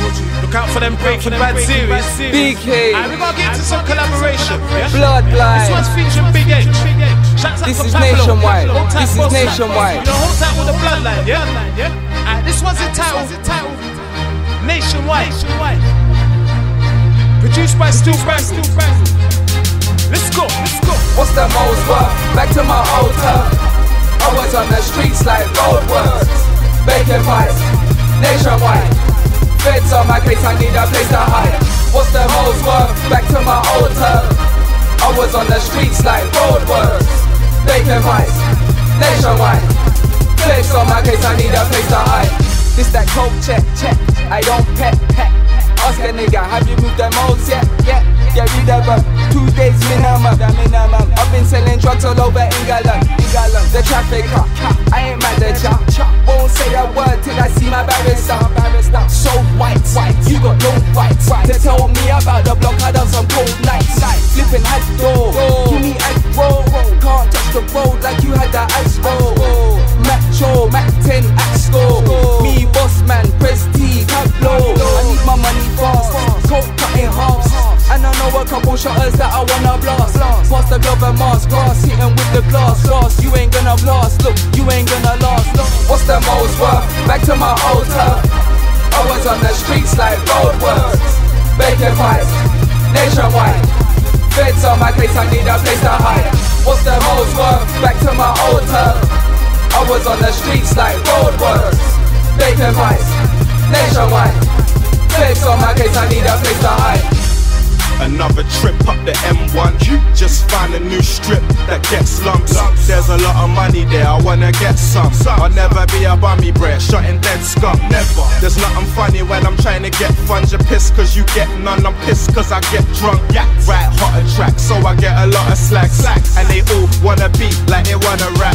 Look out for them Breaking Bad series. BK. And we gotta get into some collaboration. Yeah? Bloodline. This one's featuring Big H. This is nationwide. This is nationwide. You know, hold tight with the Bloodline, yeah? And this one's entitled Nationwide. Produced by Stu Bradley. Let's go. What's the most worth? Back to my old turf. I was on the streets like roadworks. Bacon pies, nationwide. Feds on my case, I need a place to hide. What's the most worth? Back to my old turf. I was on the streets like roadworks. Bacon pies, nationwide. Feds on my case, I need a place to hide. This that coke check. I don't pet. Ask a nigga, have you moved the modes yet? Get rid of them, 2 days minimum. I've been selling drugs all over England. The traffic cop, I ain't mad at ya. Won't say a word till I see my barrister. So white, you got no rights to tell me about the block. I done some cold nights. Flipping hat door, give me aggro. Can't touch the road like you had that Astro. Macho, Mac 10, Axco. Me, boss man, Prestige, Tableau. I need my money fast, coke cut in half. And I know a couple shotters that I wanna blast. Past the glove and mask, grass hitting with the glass. You ain't gonna blast, look, you ain't gonna last. What's the most worth? Back to my old turf. I was on the streets like roadworks. Bacon pies, nationwide. Feds on my case, I need a place to hide. What's the most worth? Back to my old turf. I was on the streets like roadworks. Bacon pies, nationwide. Feds on my case, I need a place to hide. Another trip up the M1. Just found a new strip that gets lumps. There's a lot of money there, I wanna get some. I'll never be a bummy bread, shotting dead scum. Never. There's nothing funny when I'm trying to get funds. You're pissed cause you get none, I'm pissed cause I get drunk. Right, hotter track, so I get a lot of slacks. And they all wanna beat like they wanna rap.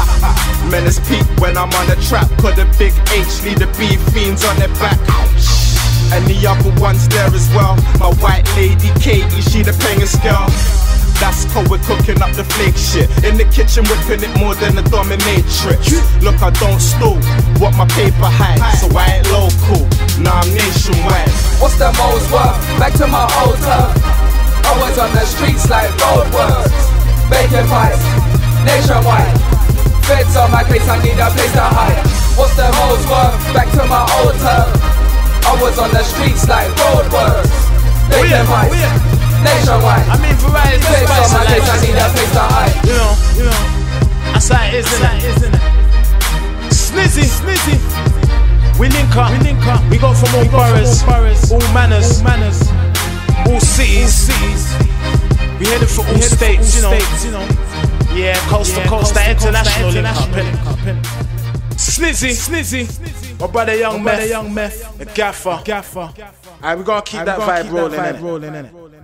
Menace peak when I'm on the trap. Cause the Big H lead the beef fiends on their back. And the other one's there as well. My white lady Katie, she the penguin scale. That's cause we're cooking up the flake shit. In the kitchen whipping it more than a dominatrix. Look, I don't stool what my paper hides. So I ain't local, nah I'm nationwide. What's the most worth? Back to my old turf. I was on the streets like roadworks. Bacon pies, nationwide. Feds on my case, I need a place to hide. What's the most worth? Back to my old turf. I was on the streets like roadworks. Bacon pies, nationwide. I mean, variety is the spice of life. I need a place to hide. You know, that's how it is, isn't it? Snizzy. We link up. We got from all boroughs, all manners, all cities. We headed for all states, you know. Yeah, coast to coast, that international link up. Snizzy. My brother Young Meth, the Gaffer. Alright, we gotta keep that vibe rolling, innit?